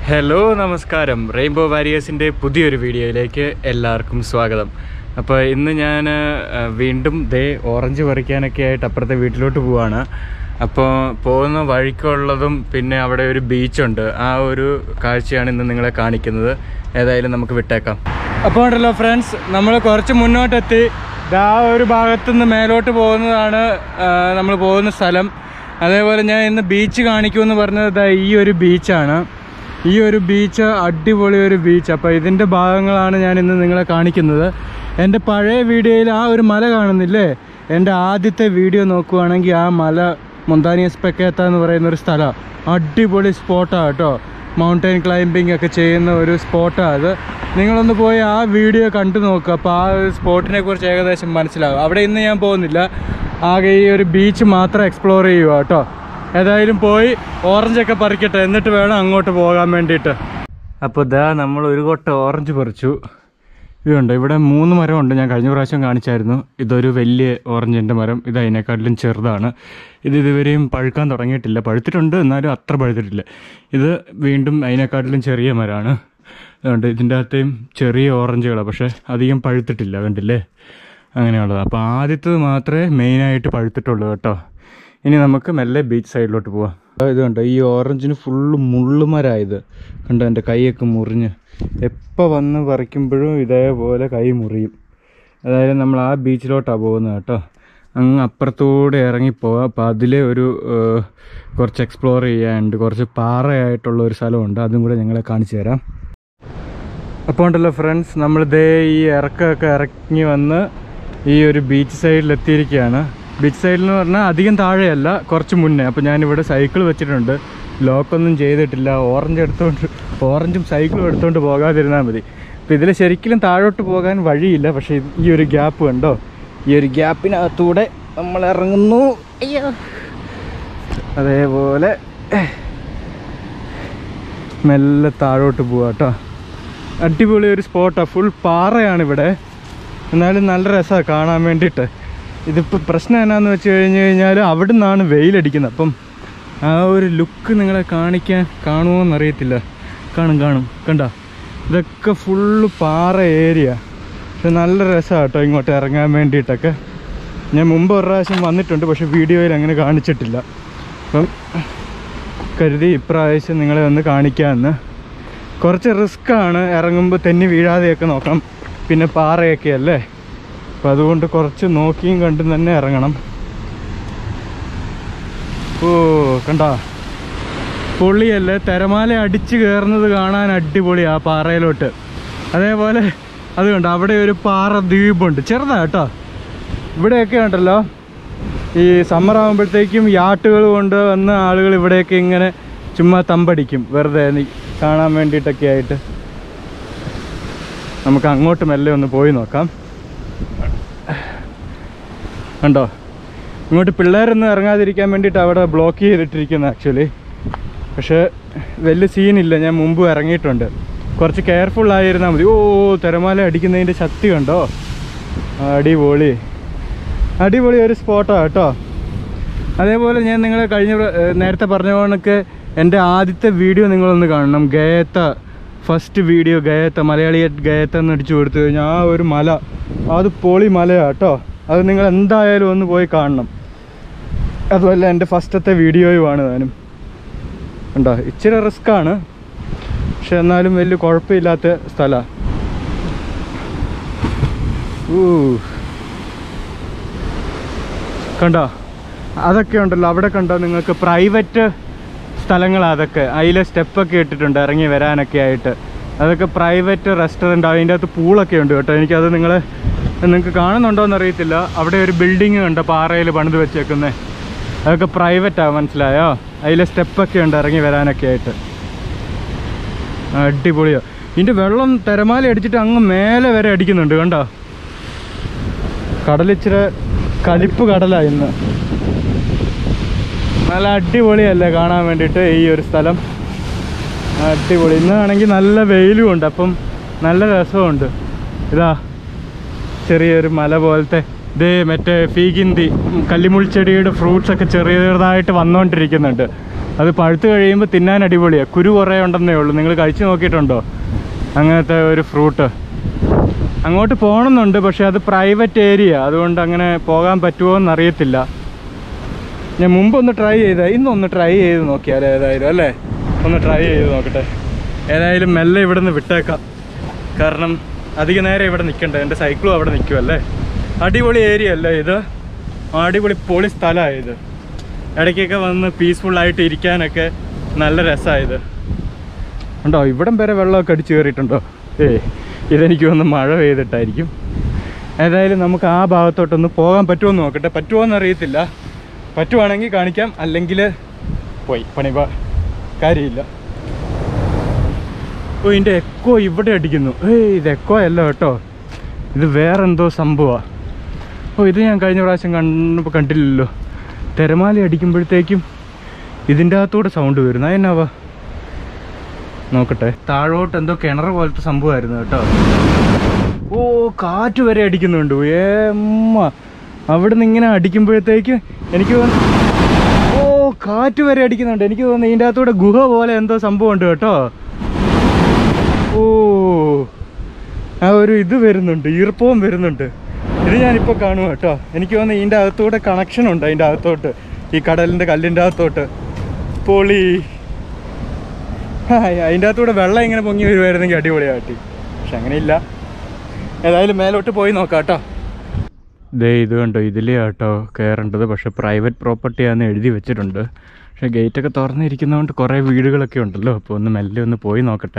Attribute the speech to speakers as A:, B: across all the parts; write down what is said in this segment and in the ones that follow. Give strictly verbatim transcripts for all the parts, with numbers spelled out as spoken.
A: Hello നമസ്കാരം. Rainbow വാരിയേഴ്സിൻ്റെ പുതിയൊരു വീഡിയോയിലേക്ക് എല്ലാവർക്കും സ്വാഗതം. അപ്പോൾ ഇന്ന് ഞാൻ വീണ്ടും ദേ ഓറഞ്ച് പറിക്കാനൊക്കെ ആയിട്ട് അപ്പുറത്തെ വീട്ടിലോട്ട് പോവാണ്. അപ്പോൾ പോകുന്ന വഴിക്കുള്ളതും പിന്നെ അവിടെ ഒരു ബീച്ചുണ്ട്, ആ ഒരു കാഴ്ചയാണ് ഇന്ന് നിങ്ങളെ കാണിക്കുന്നത്. ഏതായാലും നമുക്ക് വിട്ടേക്കാം. അപ്പോൾ ഉണ്ടല്ലോ ഫ്രണ്ട്സ്, നമ്മൾ കുറച്ച് മുന്നോട്ടെത്തി. ആ ഒരു ഭാഗത്തുനിന്ന് മേലോട്ട് പോകുന്നതാണ് നമ്മൾ പോകുന്ന സ്ഥലം. അതേപോലെ ഞാൻ ഇന്ന് ബീച്ച് കാണിക്കുമെന്ന് പറഞ്ഞത് ഈ ഒരു ബീച്ചാണ്. ഈ ഒരു ബീച്ച് അടിപൊളി ഒരു ബീച്ച്. അപ്പോൾ ഇതിൻ്റെ ഭാഗങ്ങളാണ് ഞാൻ ഇന്ന് നിങ്ങളെ കാണിക്കുന്നത്. എൻ്റെ പഴയ വീഡിയോയിൽ ആ ഒരു മല കാണുന്നില്ലേ, എൻ്റെ ആദ്യത്തെ വീഡിയോ നോക്കുവാണെങ്കിൽ ആ മല മൊന്താനിയസ് പെക്കേത്ത എന്ന് പറയുന്നൊരു സ്ഥലമാണ്. അടിപൊളി സ്പോട്ടാണ് കേട്ടോ. മൗണ്ടൻ ക്ലൈമ്പിംഗ് ഒക്കെ ചെയ്യുന്ന ഒരു സ്പോട്ടാണ് അത്. നിങ്ങളൊന്ന് പോയി ആ വീഡിയോ കണ്ടു നോക്കുക. അപ്പോൾ ആ ഒരു സ്പോട്ടിനെ കുറിച്ച് ഏകദേശം മനസ്സിലാവും. അവിടെ ഇന്ന് ഞാൻ പോകുന്നില്ല, ആകെ ഈ ഒരു ബീച്ച് മാത്രം എക്സ്പ്ലോർ ചെയ്യുക കേട്ടോ. ഏതായാലും പോയി ഓറഞ്ചൊക്കെ പറിക്കട്ടെ, എന്നിട്ട് വേണം അങ്ങോട്ട് പോകാൻ വേണ്ടിയിട്ട്. അപ്പോൾ ഇതാ നമ്മൾ ഒരു കൊട്ട ഓറഞ്ച് പറിച്ചു. ഇതുണ്ട്, ഇവിടെ മൂന്ന് മരമുണ്ട്, ഞാൻ കഴിഞ്ഞ പ്രാവശ്യം കാണിച്ചായിരുന്നു. ഇതൊരു വലിയ ഓറഞ്ചിൻ്റെ മരം, ഇത് അതിനേക്കാട്ടിലും ചെറുതാണ്. ഇത് ഇതുവരെയും പഴുക്കാൻ തുടങ്ങിയിട്ടില്ല. പഴുത്തിട്ടുണ്ട്, എന്നാലും അത്ര പഴുത്തിട്ടില്ല. ഇത് വീണ്ടും അതിനേക്കാട്ടിലും ചെറിയ മരമാണ്. അതുകൊണ്ട് ഇതിൻ്റെ അകത്തെയും ചെറിയ ഓറഞ്ചുകളാണ്, പക്ഷേ അധികം പഴുത്തിട്ടില്ല, കണ്ടില്ലേ, അങ്ങനെയുള്ളത്. അപ്പോൾ ആദ്യത്തത് മാത്രമേ മെയിനായിട്ട് പഴുത്തിട്ടുള്ളൂ കേട്ടോ. ഇനി നമുക്ക് മെല്ലെ ബീച്ച് സൈഡിലോട്ട് പോവാം. ഇതുണ്ട്, ഈ ഓറഞ്ചിന് ഫുള്ള് മുള്ളുമരായത് കണ്ടോ, എൻ്റെ കൈയൊക്കെ മുറിഞ്ഞ്. എപ്പോൾ വന്ന് പറിക്കുമ്പോഴും ഇതേപോലെ കൈ മുറിയും. അതായത് നമ്മൾ ആ ബീച്ചിലോട്ടാണ് പോകുന്നത് കേട്ടോ. അങ്ങ് അപ്പുറത്തൂടെ ഇറങ്ങിപ്പോവാം. അപ്പോൾ അതിൽ ഒരു കുറച്ച് എക്സ്പ്ലോർ ചെയ്യാനുണ്ട്, കുറച്ച് പാറയായിട്ടുള്ള ഒരു സ്ഥലമുണ്ട്, അതും കൂടെ ഞങ്ങളെ കാണിച്ചു തരാം. അപ്പോൾ ഉണ്ടല്ലോ ഫ്രണ്ട്സ്, നമ്മൾ ദേ ഈ ഇറക്കമൊക്കെ ഇറങ്ങി വന്ന് ഈ ഒരു ബീച്ച് സൈഡിൽ എത്തിയിരിക്കുകയാണ്. ബീച്ച് സൈഡിൽ എന്ന് പറഞ്ഞാൽ അധികം താഴെയല്ല, കുറച്ച് മുന്നേ. അപ്പോൾ ഞാനിവിടെ സൈക്കിൾ വെച്ചിട്ടുണ്ട്, ലോക്കൊന്നും ചെയ്തിട്ടില്ല. ഓറഞ്ച് എടുത്തുകൊണ്ട് ഓറഞ്ചും സൈക്കിളും എടുത്തുകൊണ്ട് പോകാതിരുന്നാൽ മതി. അപ്പോൾ ഇതിൽ ശരിക്കും താഴോട്ട് പോകാൻ വഴിയില്ല, പക്ഷേ ഈ ഒരു ഗ്യാപ്പ് കണ്ടോ, ഈ ഒരു ഗ്യാപ്പിനകത്തൂടെ നമ്മൾ ഇറങ്ങുന്നു. അയ്യോ, അതേപോലെ മെല്ലെ താഴോട്ട് പോവാം കേട്ടോ. അടിപൊളി ഒരു സ്പോട്ടാണ്, ഫുൾ പാറയാണ് ഇവിടെ, എന്നാലും നല്ല രസമാണ് കാണാൻ വേണ്ടിയിട്ട്. ഇതിപ്പോൾ പ്രശ്നം എന്നാന്ന് വെച്ച് കഴിഞ്ഞ് കഴിഞ്ഞാൽ അവിടെ നിന്നാണ് വെയിലടിക്കുന്നത്. അപ്പം ആ ഒരു ലുക്ക് നിങ്ങളെ കാണിക്കാൻ കാണുമോ എന്നറിയത്തില്ല. കാണും കാണും കണ്ടോ, ഇതൊക്കെ ഫുള്ള് പാറ ഏരിയ. പക്ഷെ നല്ല രസമാണ് കേട്ടോ ഇങ്ങോട്ട് ഇറങ്ങാൻ വേണ്ടിയിട്ടൊക്കെ. ഞാൻ മുമ്പ് ഒരു പ്രാവശ്യം വന്നിട്ടുണ്ട്, പക്ഷെ വീഡിയോയിൽ അങ്ങനെ കാണിച്ചിട്ടില്ല. അപ്പം കരുതി ഇപ്രാവശ്യം നിങ്ങളെ ഒന്ന് കാണിക്കാമെന്ന്. കുറച്ച് റിസ്ക്കാണ്, ഇറങ്ങുമ്പോൾ തെന്നി വീഴാതെയൊക്കെ നോക്കണം, പിന്നെ പാറയൊക്കെ അല്ലേ. അപ്പം അതുകൊണ്ട് കുറച്ച് നോക്കിയും കണ്ടും തന്നെ ഇറങ്ങണം. ഓ കണ്ടാ, പൊള്ളിയല്ലേ, തിരമാല അടിച്ച് കയറുന്നത് കാണാൻ അടിപൊളിയാണ് ആ പാറയിലോട്ട്. അതേപോലെ അത് കണ്ടോ, അവിടെ ഒരു പാറ ദ്വീപുണ്ട്, ചെറുതാ കേട്ടോ. ഇവിടെയൊക്കെ ഉണ്ടല്ലോ, ഈ സമ്മർ ആകുമ്പോഴത്തേക്കും യാട്ടുകൾ കൊണ്ട് വന്ന് ആളുകൾ ഇവിടെയൊക്കെ ഇങ്ങനെ ചുമ്മാ തമ്പടിക്കും, വെറുതെ കാണാൻ വേണ്ടിയിട്ടൊക്കെ ആയിട്ട്. നമുക്ക് അങ്ങോട്ട് മെല്ലെ ഒന്ന് പോയി നോക്കാം. കണ്ടോ, ഇങ്ങോട്ട് പിള്ളേരൊന്നും ഇറങ്ങാതിരിക്കാൻ വേണ്ടിയിട്ട് അവിടെ ബ്ലോക്ക് ചെയ്തിട്ടിരിക്കുന്നത് ആക്ച്വലി. പക്ഷേ വലിയ സീനില്ല, ഞാൻ മുമ്പ് ഇറങ്ങിയിട്ടുണ്ട്. കുറച്ച് കെയർഫുള്ളായിരുന്നാൽ മതി. ഓ, തിരമാല അടിക്കുന്നതിൻ്റെ ശക്തി കണ്ടോ, അടിപൊളി അടിപൊളി ഒരു സ്പോട്ടാണ് കേട്ടോ. അതേപോലെ ഞാൻ നിങ്ങളെ കഴിഞ്ഞ നേരത്തെ പറഞ്ഞ കണക്ക് എൻ്റെ ആദ്യത്തെ വീഡിയോ നിങ്ങളൊന്ന് കാണണം. ഗയത്ത ഫസ്റ്റ് വീഡിയോ, ഗയത്ത മലയാളി ഗയത്ത എന്ന് അടിച്ചു കൊടുത്തു കഴിഞ്ഞാൽ ആ ഒരു മല, അത് പൊളി മലയാണ് കേട്ടോ. അത് നിങ്ങൾ എന്തായാലും ഒന്ന് പോയി കാണണം. അതുമല്ല എൻ്റെ ഫസ്റ്റത്തെ വീഡിയോയുമാണ് താനും. ഉണ്ടോ, ഇച്ചിരി റിസ്ക്കാണ്, പക്ഷെ എന്നാലും വലിയ കുഴപ്പമില്ലാത്ത സ്ഥലമാണ്. ഊ കണ്ടോ, അതൊക്കെ ഉണ്ടല്ലോ അവിടെ കണ്ടോ, നിങ്ങൾക്ക് പ്രൈവറ്റ് സ്ഥലങ്ങളാണ് അതൊക്കെ. അതിലെ സ്റ്റെപ്പൊക്കെ ഇട്ടിട്ടുണ്ട് ഇറങ്ങി വരാനൊക്കെ ആയിട്ട്. അതൊക്കെ പ്രൈവറ്റ് റെസ്റ്റോറൻറ്റ്, അതിൻ്റെ അകത്ത് പൂളൊക്കെ ഉണ്ട് കേട്ടോ. എനിക്കത് നിങ്ങളെ നിങ്ങൾക്ക് കാണുന്നുണ്ടോ എന്നറിയത്തില്ല. അവിടെ ഒരു ബിൽഡിങ് ഉണ്ട് പാറയിൽ പണിത് വെച്ചേക്കുന്നത്, അതൊക്കെ പ്രൈവറ്റാണ്, മനസ്സിലായോ. അതിലെ സ്റ്റെപ്പൊക്കെ ഉണ്ട് ഇറങ്ങി വരാനൊക്കെ ആയിട്ട്. അടിപൊളിയോ. ഇതിൻ്റെ വെള്ളം തിരമാല അടിച്ചിട്ട് അങ്ങ് മേലെ വരെ അടിക്കുന്നുണ്ട് കണ്ടോ. കടലിച്ചിരി കലിപ്പ് കടലാണ് ഇന്ന്. നല്ല അടിപൊളിയല്ലേ കാണാൻ വേണ്ടിയിട്ട് ഈ ഒരു സ്ഥലം, അടിപൊളി. ഇന്നാണെങ്കിൽ നല്ല വെയിലും ഉണ്ട്, അപ്പം നല്ല രസമുണ്ട്. ഇതാ ചെറിയൊരു മല പോലത്തെ, ഇത് മറ്റേ ഫീഗിന്തി കല്ലിമുൾച്ചെടിയുടെ ഫ്രൂട്ട്സൊക്കെ ചെറിയ ചെറുതായിട്ട് വന്നുകൊണ്ടിരിക്കുന്നുണ്ട്. അത് പഴുത്ത് കഴിയുമ്പോൾ തിന്നാൻ അടിപൊളിയാണ്. കുരു കുറേ ഉണ്ടെന്നേ ഉള്ളൂ. നിങ്ങൾ കഴിച്ചു നോക്കിയിട്ടുണ്ടോ അങ്ങനത്തെ ഒരു ഫ്രൂട്ട്? അങ്ങോട്ട് പോകണമെന്നുണ്ട്, പക്ഷേ അത് പ്രൈവറ്റ് ഏരിയ, അതുകൊണ്ട് അങ്ങനെ പോകാൻ പറ്റുമോ എന്നറിയത്തില്ല. ഞാൻ മുമ്പൊന്ന് ട്രൈ ചെയ്താൽ ഇന്നൊന്ന് ട്രൈ ചെയ്ത് നോക്കിയാൽ ഏതായാലും അല്ലേ, ഒന്ന് ട്രൈ ചെയ്ത് നോക്കട്ടെ. ഏതായാലും മെല്ലെ ഇവിടെ നിന്ന് വിട്ടേക്കാം, കാരണം അധിക നേരം ഇവിടെ നിൽക്കണ്ട. എൻ്റെ സൈക്കിളും അവിടെ നിൽക്കുമല്ലേ. അടിപൊളി ഏരിയ അല്ലേ ഇത്, അടിപൊളി പൊളി സ്ഥലമായത്. ഇടയ്ക്കൊക്കെ വന്ന് പീസ്ഫുള്ളായിട്ട് ഇരിക്കാനൊക്കെ നല്ല രസമായത്. ഉണ്ടോ ഇവിടം വരെ വെള്ളമൊക്കെ അടിച്ച് കയറിയിട്ടുണ്ടോ? ഏയ് ഇതെനിക്ക് വന്ന് മഴ പെയ്തിട്ടായിരിക്കും. ഏതായാലും നമുക്ക് ആ ഭാഗത്തോട്ടൊന്ന് പോകാൻ പറ്റുമോ എന്ന് നോക്കട്ടെ. പറ്റുമോ എന്നറിയത്തില്ല. പറ്റുവാണെങ്കിൽ കാണിക്കാം, അല്ലെങ്കിൽ പോയി പണിപാ കാര്യമില്ല. ഓ ഇതിൻ്റെ എക്കോ ഇവിടെ അടിക്കുന്നു. ഏയ് ഇത് എക്കോ അല്ല കേട്ടോ, ഇത് വേറെന്തോ സംഭവമാണ്. ഓ ഇത് ഞാൻ കഴിഞ്ഞ പ്രാവശ്യം കണ്ടപ്പോൾ കണ്ടില്ലല്ലോ. തിരമാല അടിക്കുമ്പോഴത്തേക്കും ഇതിൻ്റെ അകത്തൂടെ സൗണ്ട് വരുന്നു. അതിനാവാ നോക്കട്ടെ. താഴോട്ട് എന്തോ കിണർ പോലത്തെ സംഭവമായിരുന്നു കേട്ടോ. ഓ കാറ്റ് വരെ അടിക്കുന്നുണ്ട്. ഏമ്മ അവിടെ നിന്ന് ഇങ്ങനെ അടിക്കുമ്പോഴത്തേക്കും എനിക്ക് തോന്നുന്നു, ഓ കാറ്റ് വരെ അടിക്കുന്നുണ്ട്. എനിക്ക് തോന്നുന്നു ഇതിൻ്റെ അകത്തൂടെ ഗുഹ പോലെ എന്തോ സംഭവമുണ്ട് കേട്ടോ. ഓ ആ ഒരു ഇത് വരുന്നുണ്ട്, ഈർപ്പവും വരുന്നുണ്ട്. ഇത് ഞാനിപ്പോൾ കാണുക കേട്ടോ. എനിക്ക് തോന്നുന്നു ഇതിൻ്റെ അകത്തൂടെ കണക്ഷൻ ഉണ്ട്, അതിൻ്റെ അകത്തോട്ട്, ഈ കടലിൻ്റെ കല്ലിൻ്റെ അകത്തോട്ട്. പൊളി. അതിൻ്റെ അകത്തൂടെ വെള്ളം ഇങ്ങനെ പൊങ്ങി വരുമായിരുന്നെങ്കിൽ അടിപൊളിയാട്ടി, പക്ഷെ അങ്ങനെയില്ല. ഏതായാലും മേലോട്ട് പോയി നോക്കാം കേട്ടോ. ദേ ഇത് കണ്ടോ, ഇതിലേ കേട്ടോ കയറേണ്ടത്. പക്ഷെ പ്രൈവറ്റ് പ്രോപ്പർട്ടിയാണെന്ന് എഴുതി വെച്ചിട്ടുണ്ട്. പക്ഷേ ഗേറ്റൊക്കെ തുറന്നിരിക്കുന്നതുകൊണ്ട് കുറേ വീടുകളൊക്കെ ഉണ്ടല്ലോ. അപ്പോൾ ഒന്ന് മെല്ലെ ഒന്ന് പോയി നോക്കട്ടെ.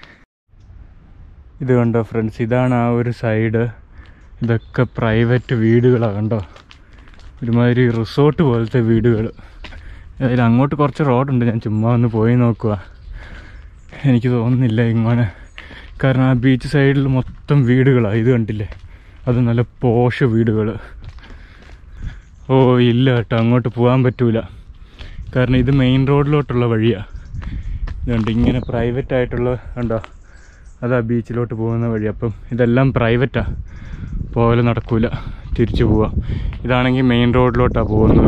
A: ഇത് കണ്ടോ ഫ്രണ്ട്സ്, ഇതാണ് ആ ഒരു സൈഡ്. ഇതൊക്കെ പ്രൈവറ്റ് വീടുകളാണ് കണ്ടോ, ഒരുമാതിരി റിസോർട്ട് പോലത്തെ വീടുകൾ. അതിൽ അങ്ങോട്ട് കുറച്ച് റോഡുണ്ട്, ഞാൻ ചുമ്മാ ഒന്ന് പോയി നോക്കുക. എനിക്ക് തോന്നുന്നില്ല ഇങ്ങനെ, കാരണം ആ ബീച്ച് സൈഡിൽ മൊത്തം വീടുകളാണ്. ഇത് കണ്ടില്ലേ, അത് നല്ല പോഷ് വീടുകൾ. ഓ ഇല്ല കേട്ടോ, അങ്ങോട്ട് പോകാൻ പറ്റൂല, കാരണം ഇത് മെയിൻ റോഡിലോട്ടുള്ള വഴിയാണ്. ഇതുണ്ട് ഇങ്ങനെ പ്രൈവറ്റ് ആയിട്ടുള്ള കണ്ടോ, അതാ ബീച്ചിലോട്ട് പോകുന്ന വഴി. അപ്പം ഇതെല്ലാം പ്രൈവറ്റാണ്, പോലെ നടക്കൂല, തിരിച്ചു പോവാം. ഇതാണെങ്കിൽ മെയിൻ റോഡിലോട്ടാണ് പോകുന്നത്.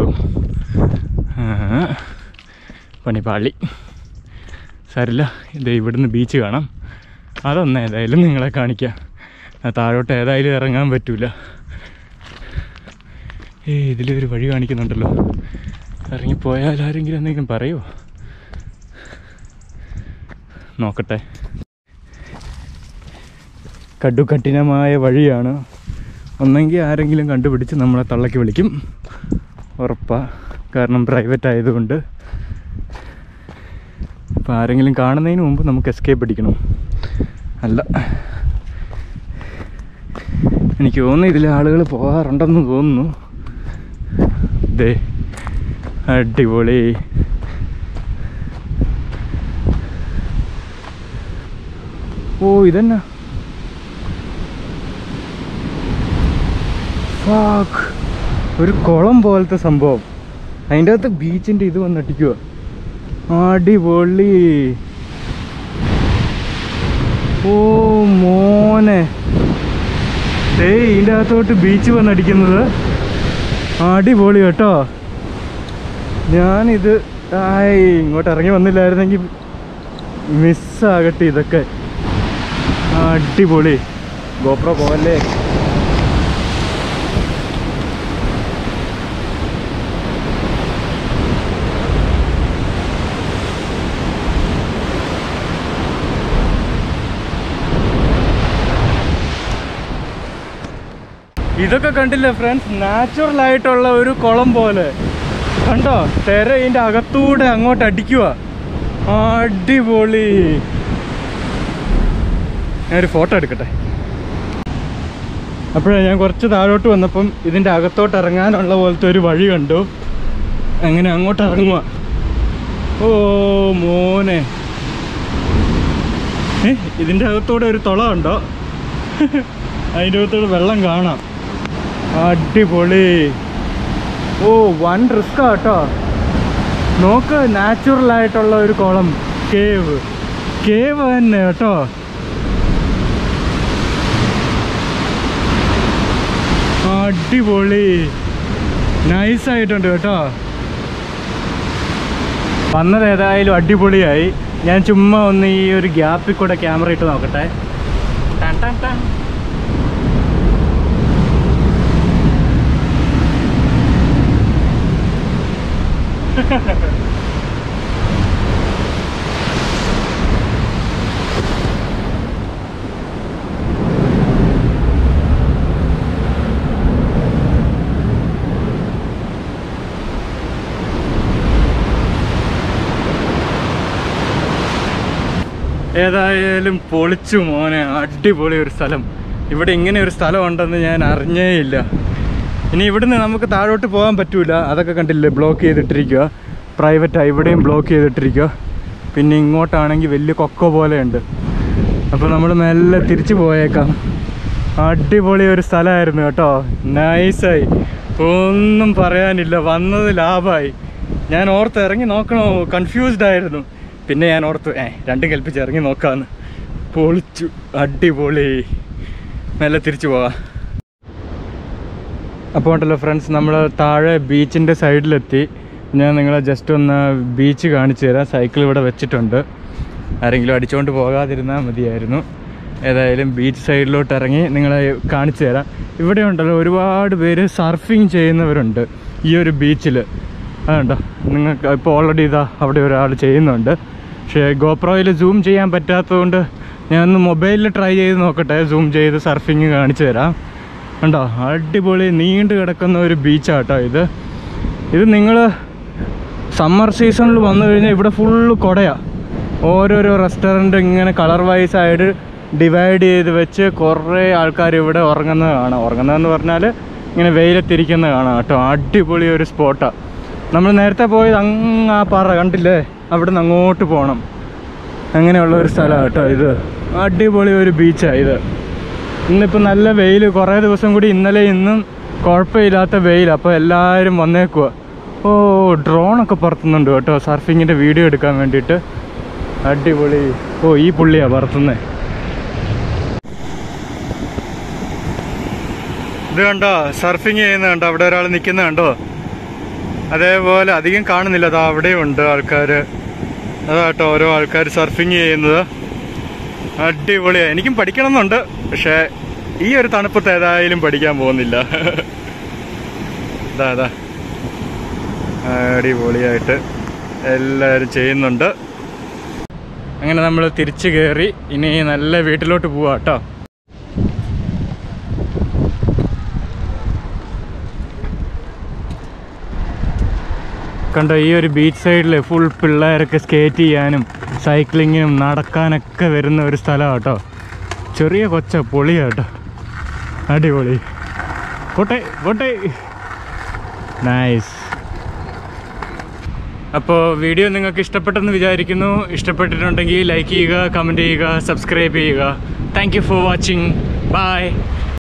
A: പണിപ്പാളി സാരില്ല. ഇത് ഇവിടുന്ന് ബീച്ച് കാണാം, അതൊന്ന് ഏതായാലും നിങ്ങളെ കാണിക്കാം. താഴോട്ട് ഏതായാലും ഇറങ്ങാൻ പറ്റൂല. ഏ ഇതിലൊരു വഴി കാണിക്കുന്നുണ്ടല്ലോ, ഇറങ്ങിപ്പോയാൽ ആരെങ്കിലും എന്തെങ്കിലും പറയുമോ നോക്കട്ടെ. കടുകഠിനമായ വഴിയാണ്. ഒന്നെങ്കിൽ ആരെങ്കിലും കണ്ടുപിടിച്ച് നമ്മളെ തള്ളക്കി വിളിക്കും, ഉറപ്പാണ്, കാരണം പ്രൈവറ്റ് ആയതുകൊണ്ട്. അപ്പോൾ ആരെങ്കിലും കാണുന്നതിന് മുമ്പ് നമുക്ക് എസ്കേപ്പ് അടിക്കണം. അല്ല, എനിക്ക് തോന്നുന്നു ഇതിലെ ആളുകൾ പോകാറുണ്ടെന്ന് തോന്നുന്നു. ദേ അടിപൊളി. ഓ ഇതെന്നാ ഒരു കുളം പോലത്തെ സംഭവം, അതിൻ്റെ അകത്ത് ബീച്ചിൻ്റെ ഇത് വന്നടിക്കുക. അടിപൊളി. ഓ മോനെ, ഏയ് ഇതിൻ്റെ അകത്തോട്ട് ബീച്ച് വന്നടിക്കുന്നത് അടിപൊളി കേട്ടോ. ഞാനിത് ആയി ഇങ്ങോട്ട് ഇറങ്ങി വന്നില്ലായിരുന്നെങ്കിൽ മിസ്സാകട്ടെ ഇതൊക്കെ. അടിപൊളി. ഗോപ്രോ പോകല്ലേ. ഇതൊക്കെ കണ്ടില്ലേ ഫ്രണ്ട്സ്, നാച്ചുറൽ ആയിട്ടുള്ള ഒരു കുളം പോലെ കണ്ടോ. തെര ഇതിൻ്റെ അകത്തൂടെ അങ്ങോട്ട് അടിക്കുക. അടിപൊളി. ഞാനൊരു ഫോട്ടോ എടുക്കട്ടെ. അപ്പോഴേ ഞാൻ കുറച്ച് താഴോട്ട് വന്നപ്പം ഇതിൻ്റെ അകത്തോട്ട് ഇറങ്ങാനുള്ള പോലത്തെ ഒരു വഴി കണ്ടു. അങ്ങനെ അങ്ങോട്ട് ഇറങ്ങുക. ഓ മോനെ, ഏ ഇതിൻ്റെ അകത്തോടെ ഒരു തുള ഉണ്ടോ, അതിൻ്റെ അകത്തോടെ വെള്ളം കാണാം. അടിപൊളി. ഓ വൺ റിസ്ക് കേട്ടോ. നോക്ക്, നാച്ചുറൽ ആയിട്ടുള്ള ഒരു കുളം, കേവ് കേവ് തന്നെ കേട്ടോ. അടിപൊളി, നൈസായിട്ടുണ്ട് കേട്ടോ. വന്നത് ഏതായാലും അടിപൊളിയായി. ഞാൻ ചുമ്മാ ഒന്ന് ഈ ഒരു ഗ്യാപ്പിൽ കൂടെ ക്യാമറ ഇട്ട് നോക്കട്ടെ. ടൺ ടൺ ടൺ. ഏതായാലും പൊളിച്ചു മോനെ, അടിപൊളി ഒരു സ്ഥലം. ഇവിടെ ഇങ്ങനെ ഒരു സ്ഥലം ഉണ്ടെന്ന് ഞാൻ അറിഞ്ഞേയില്ല. ഇനി ഇവിടുന്ന് നമുക്ക് താഴോട്ട് പോകാൻ പറ്റൂല. അതൊക്കെ കണ്ടില്ലേ, ബ്ലോക്ക് ചെയ്തിട്ടിരിക്കുക. പ്രൈവറ്റാണ്, ഇവിടെയും ബ്ലോക്ക് ചെയ്തിട്ടിരിക്കുക. പിന്നെ ഇങ്ങോട്ടാണെങ്കിൽ വലിയ കൊക്കോ പോലെയുണ്ട്. അപ്പോൾ നമ്മൾ മെല്ലെ തിരിച്ചു പോയേക്കാം. അടിപൊളി ഒരു സ്ഥലമായിരുന്നു കേട്ടോ, നൈസായി, ഒന്നും പറയാനില്ല. വന്നത് ലാഭമായി. ഞാൻ ഓർത്ത് ഇറങ്ങി നോക്കണോ, കൺഫ്യൂസ്ഡ് ആയിരുന്നു. പിന്നെ ഞാൻ ഓർത്തു ഏ രണ്ടും കൽപ്പിച്ച് ഇറങ്ങി നോക്കാമെന്ന്. പൊളിച്ചു, അടിപൊളി. മെല്ലെ തിരിച്ചു പോവാം. അപ്പോൾ ഉണ്ടല്ലോ ഫ്രണ്ട്സ്, നമ്മൾ താഴെ ബീച്ചിൻ്റെ സൈഡിലെത്തി. ഞാൻ നിങ്ങളെ ജസ്റ്റ് ഒന്ന് ബീച്ച് കാണിച്ചു തരാം. സൈക്കിൾ ഇവിടെ വെച്ചിട്ടുണ്ട്, ആരെങ്കിലും അടിച്ചുകൊണ്ട് പോകാതിരുന്നാൽ മതിയായിരുന്നു. ഏതായാലും ബീച്ച് സൈഡിലോട്ട് ഇറങ്ങി നിങ്ങളെ കാണിച്ചു തരാം. ഇവിടെ ഉണ്ടല്ലോ ഒരുപാട് പേര് സർഫിങ് ചെയ്യുന്നവരുണ്ട് ഈ ഒരു ബീച്ചിൽ. അതുണ്ടോ, നിങ്ങൾക്ക് ഇപ്പോൾ ഓൾറെഡി ഇതാ അവിടെ ഒരാൾ ചെയ്യുന്നുണ്ട്. പക്ഷേ ഗോപ്രോയിൽ സൂം ചെയ്യാൻ പറ്റാത്തതുകൊണ്ട് ഞാനൊന്ന് മൊബൈലിൽ ട്രൈ ചെയ്ത് നോക്കട്ടെ, സൂം ചെയ്ത് സർഫിങ് കാണിച്ചു തരാം. കണ്ടോ, അടിപൊളി നീണ്ടു കിടക്കുന്ന ഒരു ബീച്ചാട്ടോ ഇത്. ഇത് നിങ്ങൾ സമ്മർ സീസണിൽ വന്നു കഴിഞ്ഞാൽ ഇവിടെ ഫുള്ള് കുടയാണ്. ഓരോരോ റെസ്റ്റോറൻറ്റ് ഇങ്ങനെ കളർ വൈസ് ആയിട്ട് ഡിവൈഡ് ചെയ്ത് വെച്ച് കുറേ ആൾക്കാർ ഇവിടെ ഉറങ്ങുന്നത് കാണാം. ഉറങ്ങുന്നതെന്ന് പറഞ്ഞാൽ ഇങ്ങനെ വെയിലത്തിരിക്കുന്നത് കാണാം കേട്ടോ. അടിപൊളി ഒരു സ്പോട്ടാണ്. നമ്മൾ നേരത്തെ പോയത് അങ്ങ് ആ പാറ കണ്ടില്ലേ, അവിടെ നിന്ന് അങ്ങോട്ട് പോകണം. അങ്ങനെയുള്ള ഒരു സ്ഥലമാണ് കേട്ടോ ഇത്. അടിപൊളി ഒരു ബീച്ചാണ് ഇത്. ഇന്നിപ്പോൾ നല്ല വെയിൽ, കുറേ ദിവസം കൂടി ഇന്നലെ ഇന്നും കുഴപ്പമില്ലാത്ത വെയിൽ. അപ്പോൾ എല്ലാവരും വന്നേക്കുക. ഓ, ഡ്രോണൊക്കെ പറത്തുന്നുണ്ട് കേട്ടോ സർഫിങ്ങിൻ്റെ വീഡിയോ എടുക്കാൻ വേണ്ടിയിട്ട്. അടിപൊളി. ഓ, ഈ പുള്ളിയാണ് പറത്തുന്നത്. ഇത് കണ്ടോ, സർഫിങ് ചെയ്യുന്നത് കണ്ടോ, അവിടെ ഒരാൾ നിൽക്കുന്നത് കണ്ടോ. അതേപോലെ അധികം കാണുന്നില്ല, അതാ അവിടെയും ഉണ്ട് ആൾക്കാർ. അതാട്ടോ ഓരോ ആൾക്കാർ സർഫിങ് ചെയ്യുന്നത്. അടിപൊളിയാണ്. എനിക്കും പഠിക്കണം എന്നുണ്ട്, പക്ഷേ ഈ ഒരു തണുപ്പത്ത് ഏതായാലും പഠിക്കാൻ പോകുന്നില്ല. അതാ അതാ അടിപൊളിയായിട്ട് എല്ലാവരും ചെയ്യുന്നുണ്ട്. അങ്ങനെ നമ്മൾ തിരിച്ചു കയറി ഇനി നല്ല വീട്ടിലോട്ട് പോവാം കേട്ടോ. കണ്ടോ, ഈ ഒരു ബീച്ച് സൈഡിൽ ഫുൾ പിള്ളേരൊക്കെ സ്കേറ്റ് ചെയ്യാനും സൈക്ലിങ്ങിനും നടക്കാനൊക്കെ വരുന്ന ഒരു സ്ഥലമാണ് കേട്ടോ. ചെറിയ കൊച്ച പൊളിയാട്ടോ, അടിപൊളി. പോട്ടെ പോട്ടെ, നൈസ്. അപ്പോൾ വീഡിയോ നിങ്ങൾക്ക് ഇഷ്ടപ്പെട്ടെന്ന് വിചാരിക്കുന്നു. ഇഷ്ടപ്പെട്ടിട്ടുണ്ടെങ്കിൽ ലൈക്ക് ചെയ്യുക, കമൻറ്റ് ചെയ്യുക, സബ്സ്ക്രൈബ് ചെയ്യുക. Thank you for watching. By.